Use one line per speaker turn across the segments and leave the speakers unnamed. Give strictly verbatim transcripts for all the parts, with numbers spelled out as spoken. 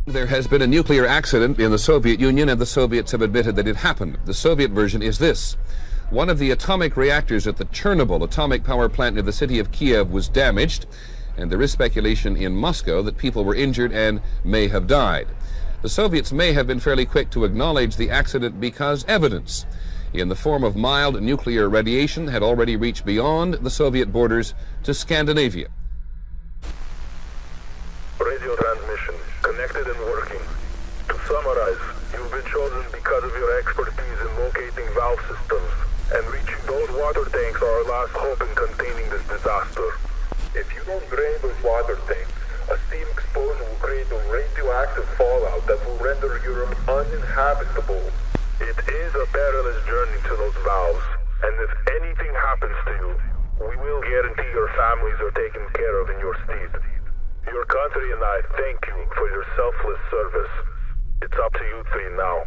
There has been a nuclear accident in the Soviet Union, and the Soviets have admitted that it happened. The Soviet version is this. One of the atomic reactors at the Chernobyl atomic power plant near the city of Kiev was damaged, and there is speculation in Moscow that people were injured and may have died. The Soviets may have been fairly quick to acknowledge the accident because evidence, in the form of mild nuclear radiation, had already reached beyond the Soviet borders to Scandinavia.
Radio transmission, connected and working. To summarize, you've been chosen because of your expertise in locating valve systems, and reaching those water tanks are our last hope in containing this disaster. If you don't drain those water tanks, a steam explosion will create a radioactive fallout that will render Europe uninhabitable. It is a perilous journey to those valves, and if anything happens to you, we will guarantee your families are taken care of in your stead. Your country and I thank you for your selfless service. It's up to you three now.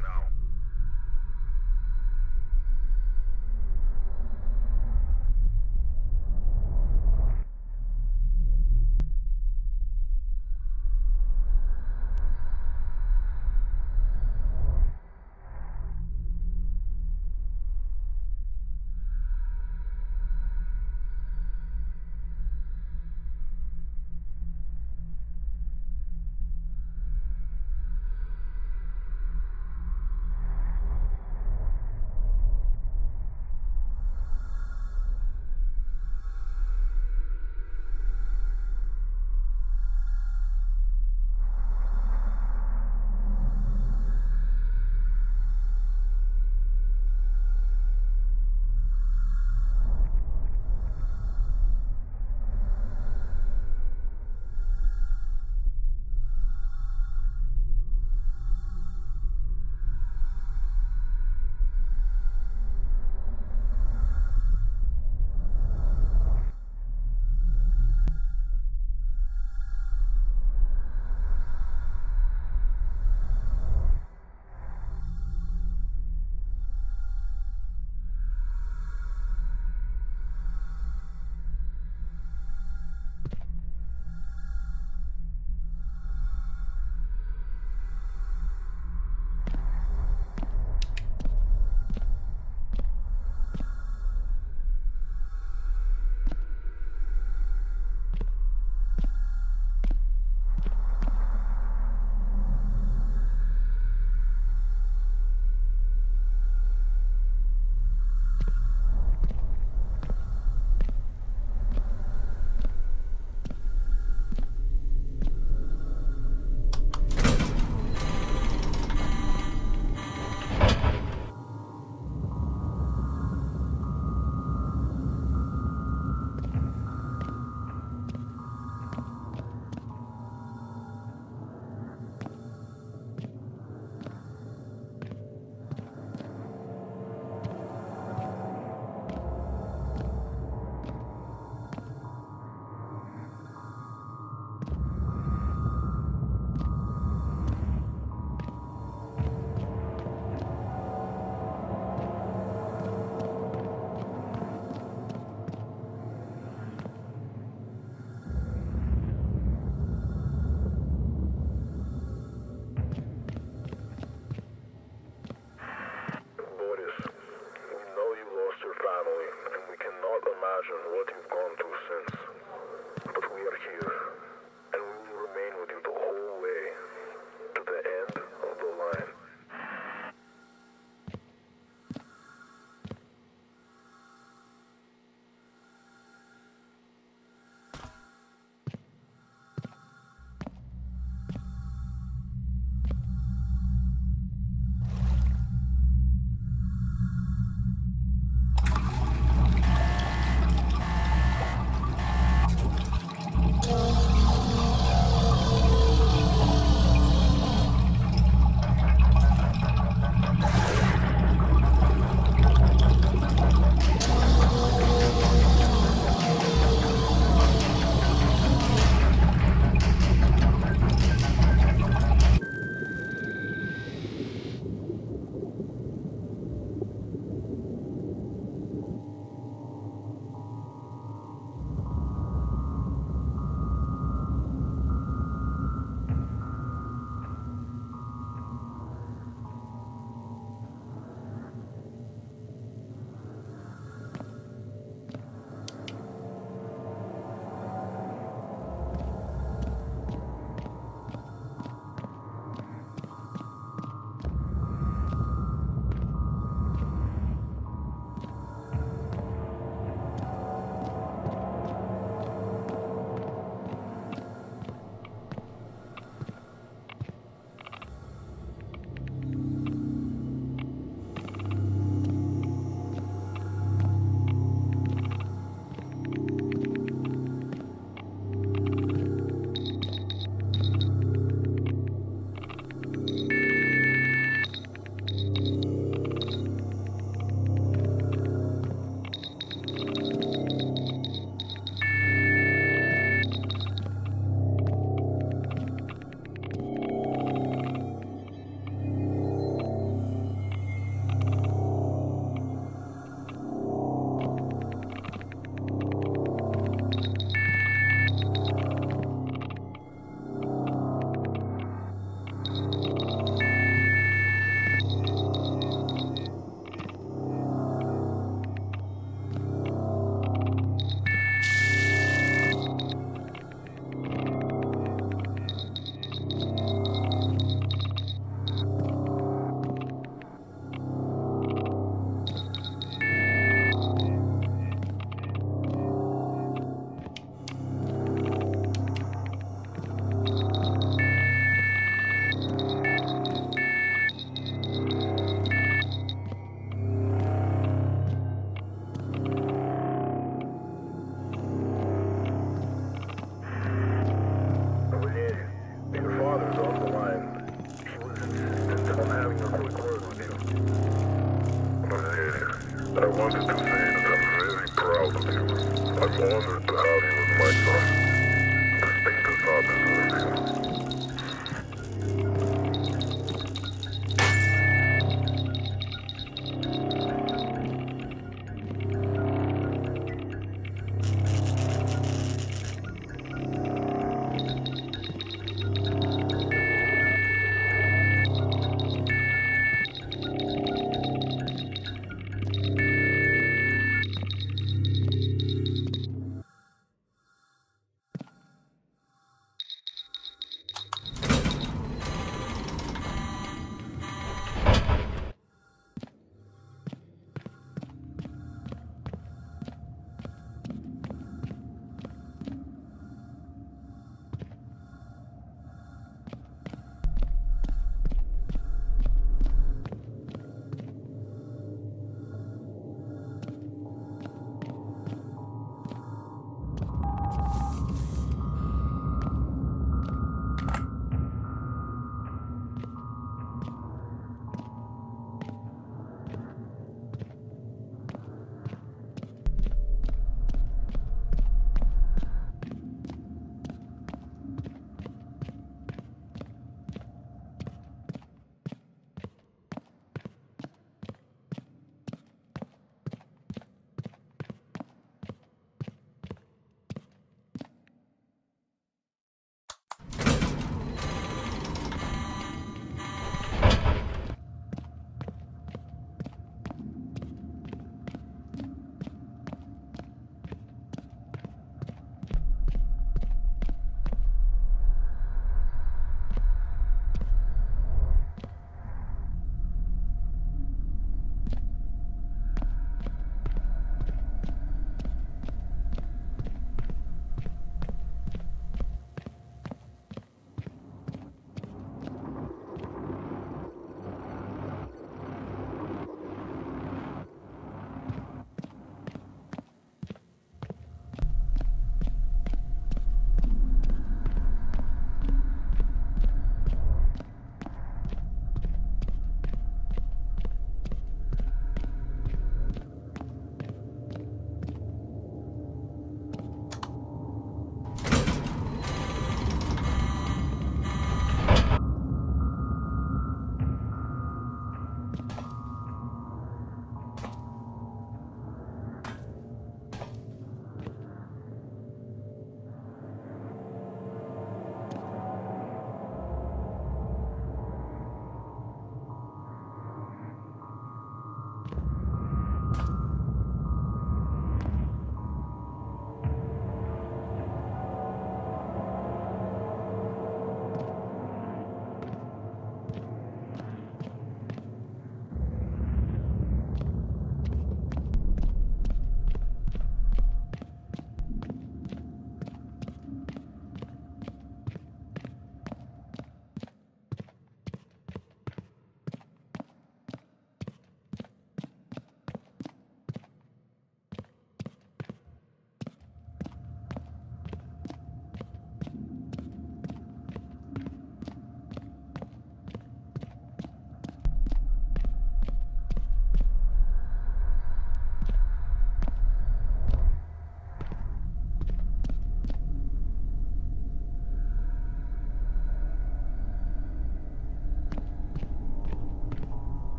honored to have you as my son. The state is not deserving.